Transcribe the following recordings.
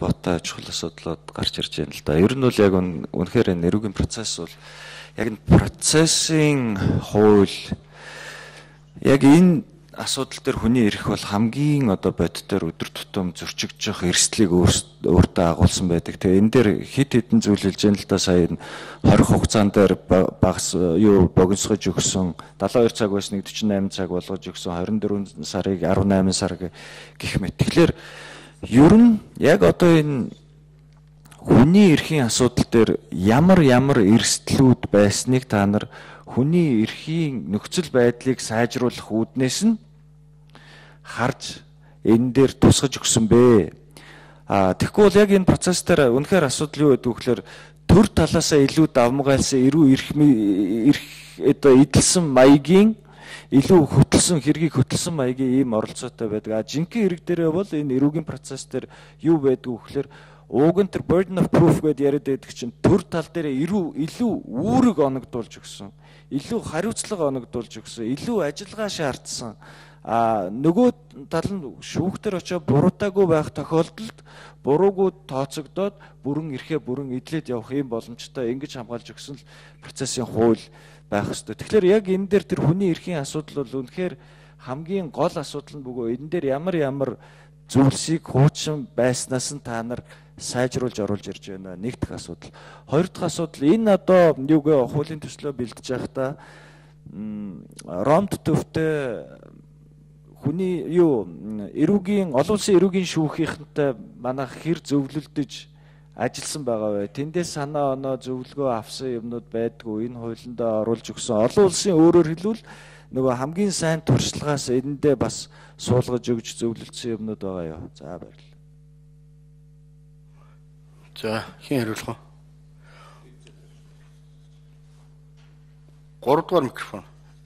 холбоотой аж ахуй асуудлууд гарч ирж байна л да. Ер нь бол яг үнэхээр энэ эрүүгийн процесс бол яг энэ процессын хууль яг энэ асуудал дээр хүний эрх бол хамгийн одоо бодитоор өдөр тутам зөрчигдж явах эрсдлийг өөртөө агуулсан байдаг. Тэгээ энэ дээр хит хитэн зүйл хэлж яана л да, сая 20 хугацаан дээр багс богиносгож өгсөн 72 цаг байсныг 48 цаг болгож өгсөн 24 сарыг 18 сар гэх мэт. Тэгэхээр ер нь яг одоо энэ хүний эрхийн асуудал дээр ямар эрсдлүүд байсныг та нар хүний эрхийн нөхцөл байдлыг сайжруулах үүднээс нь харж энэ дээр тусгаж өгсөн бэ. Тэгэхгүй бол яг энэ процесс дээр үнэхээр асуудал юу гэдэг вэ гэхээр төр талаасаа илүү давмгайлсан эдэлсэн маягийн илүү хэргийг хөтлсөн маягийн ийм оролцоотой байдаг. Жинхэнэ хэрэг дээрээ бол энэ эрүүгийн процесс дээр юу байдаг вэ гэхээр уг нь тэр burden of proof гэдээ яриад байдаг чинь төр тал дээр илүү үүрэг оногдуулж өгсөн, илүү хариуцлага оногдуулж өгсөн, илүү ажиллагаа шаардсан. Нөгөө тал нь шүүхтэр очоод буруудаагүй байх тохиолдолд буруугүй тооцогдоод бүрэн идлээд явах юм боломжтой ингэж хамгаалж өгсөн л процессын хууль байх ёстой. Тэгэхээр яг энэ дээр тэр хүний эрхийн асуудал бол үнэхээр хамгийн гол асуудал нь бөгөө энэ дээр ямар зүйлсийг хуучин байснаас нь та нар сайжруулж оруулж ирж байна. Нэг дахь асуудал. Хоёр дахь асуудал энэ одоо юугээ хуулийн төслөө бэлдэж байхдаа Ромд төвтэй хүний эрүүгийн олон улсын эрүүгийн шүүхийнхэнтэй манайх хэр зөвлөлдөж ажилласан байгаа вэ? Тэндээс санаа оноо зөвлөгөө авсан юмнууд байдгүй. Энэ хуулиндаа оруулж өгсөн. Олон улсын өөрөөр хэлбэл нөгөө хамгийн сайн туршлагаас эндээ бас суулгаж өгж зөвлөлдсөн юмнууд байгаа юу? За баярлалаа. За хэн хариулах вэ? 3 дугаар микрофон.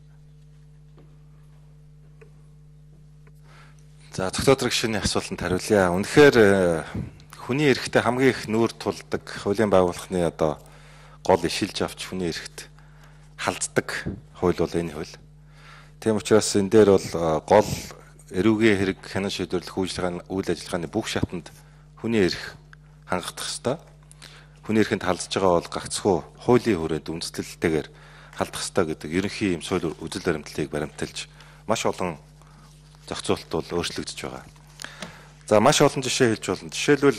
За тогтоодор гишүүний асуултанд хариулъя. Үнэхээр хүний эрхтэй хамгийн их нүүр тулдаг хуулийн байгууллагын одоо гол ишилж авч хүний эрхт халддаг хууль бол энэ хууль. Тийм учраас энэ дээр бол гол эрүүгийн хэрэг хянан шийдвэрлэх үйл ажиллагааны бүх шатанд хүний эрх хангагдах ёстой. Хүний эрхэнд халдж байгаа бол гагцхүү хуулийн хүрээнд үндэслэлтэйгээр халдах ёстой гэдэг ерөнхий юм сууль үзэл баримтлалыг баримталж маш олон зохицуулалт бол өөрчлөгдөж байгаа. За маш олон жишээ хэлж болно. Жишээлбэл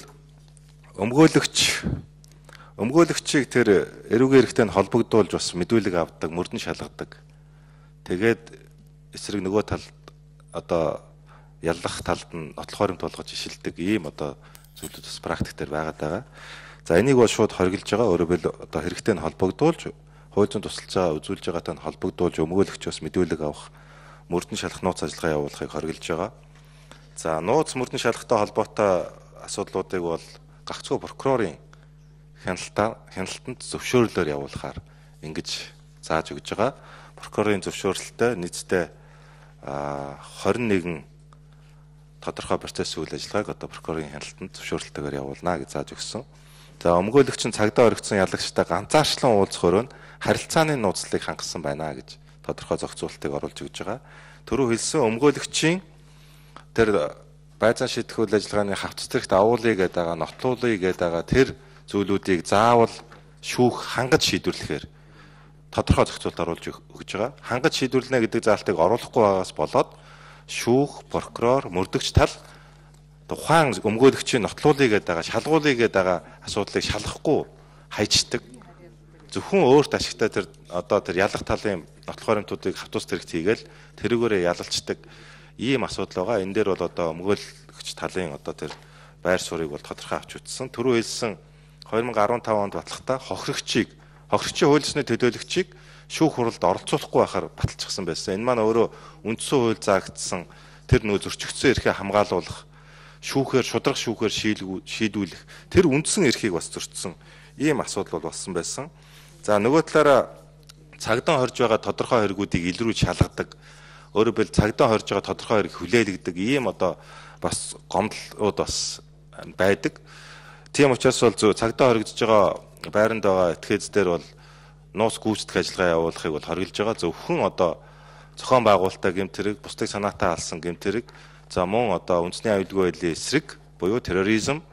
өмгөөлөгчийг тэр эрүүгийн эрхтэй холбогдуулж бас мэдүүлэг авдаг, мөрдөн шалгадаг. Тэгээд эсрэг нөгөө талд одоо яллах талд нь нотлох баримт болгож ишилдэг ийм одоо зүйлүүд бас практик дээр байгаад байгаа. За энийг бол шууд хоригдж байгаа. Өөрөөр хэлбэл одоо хэрэгтэй нь холбогдуулж, хууль зүйн тусалцаа үзүүлж байгаатай нь холбогдуулж өмгөөлөгчөөс мэдүүлэг авах, мөрдөн шалгах нууц ажиллагаа явуулахыг хоригдж байгаа. За нууц мөрдөн шалгахтай холбоотой асуудлуудыг бол гагцхүү прокурорын хяналтанд зөвшөөрлөөр явуулахаар ингэж зааж өгж байгаа. Прокурорын зөвшөөрлөлтөй нийтдээ 21 тодорхой процесс үйл ажиллагааг одоо прокурорын хяналтанд зөвшөөрлөлтөөр явуулна гэж зааж өгсөн. За өмгөөлөгч нь цагдаа оргицсан ялагчтай ганцаарчлан уулзах өрөөнд харилцааны нууцлалыг хангасан байна гэж тодорхой зохицуулалтыг оруулж өгж байгаа. Түрүү хэлсэн өмгөөлөгчийн тэр байцаан шийдэх үйл ажиллагааны хавц зэрэгт агуулъя гэдэг байгаа, нотлуулъя гэдэг байгаа тэр зүйлүүдийг заавал шүүх хангаж шийдвэрлэхээр тодорхой зохицуулалт оруулж өгж байгаа. Хангаж шийдвэрлэнэ гэдэг заалтыг оруулахгүй байгаас болоод шүүх, прокурор, мөрдөгч тал тухайн өмгөөлөгчийн нотлуулъя гэдэг байгаа, шалгуулъя гэдэг байгаа асуудлыг шалгахгүй хайчдаг. Зөвхөн өөрт ашигтай тэр одоо тэр ялах талын нотлох баримтуудыг хавтуус зэрэгт хийгээл тэрүүгээрээ ялалцдаг ийм асуудал байгаа. Энэ дээр бол одоо өмгөөлөгч талын одоо тэр байр суурийг бол тодорхой авч үзсэн. Түрүү хэлсэн 2015 онд батлахтаа хохирогчийн хууль ёсны төлөөлөгчийг шүүх хуралд оролцуулахгүй байхаар баталчихсан байсан. Энэ маань өөрөө үндсэн хууль заагдсан тэр нөө зөрчигдсөн эрхээ хамгаалуулах, шудрах шүүхээр шийдвүүлэх тэр үндсэн эрхийг бас зөрчсөн ийм асуудал бол болсон байсан. За нөгөө талаараа цагдаа хорж байгаа тодорхой хэрэгүүдийг илрүүж шалгадаг, өөрөөр хэлбэл цагдаа хорж байгаа тодорхой хэрэг хүлээлгдэг ийм одоо бас гомдлууд бас байдаг. Тийм учраас бол цагдаа хоригдож байгаа байранд байгаа этгээз дээр бол нууц гүйцэтгэх ажиллагаа явуулахыг бол хоригдж байгаа. Зөвхөн одоо зохион байгуулалтаа гэмтэрэг, бусдыг санаатаа алсан гэмтэрэг, за мөн одоо үндэсний аюулгүй байдлын эсрэг буюу терроризм,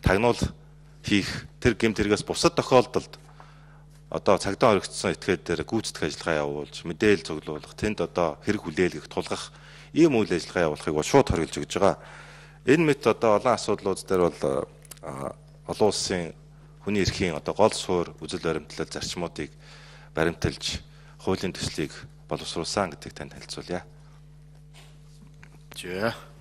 тагнуул хийх тэр гэмт хэрэгээс бусад тохиолдолд одоо цагдаа орогдсон этгээд дээр гүйцэтгэх ажиллагаа явуулж мэдээлэл цуглуулах, тэнд одоо хэрэг хүлээлгэх, тулгах ийм үйл ажиллагаа явуулахыг бол шууд хориглож өгж байгаа. Энэ мэт одоо олон асуудлууд дээр бол олон улсын хүний эрхийн одоо гол суурь, үзэл баримтлал зарчмуудыг баримталж хуулийн төслийг боловсруулсан гэдгийг танд хэлцүүлье. За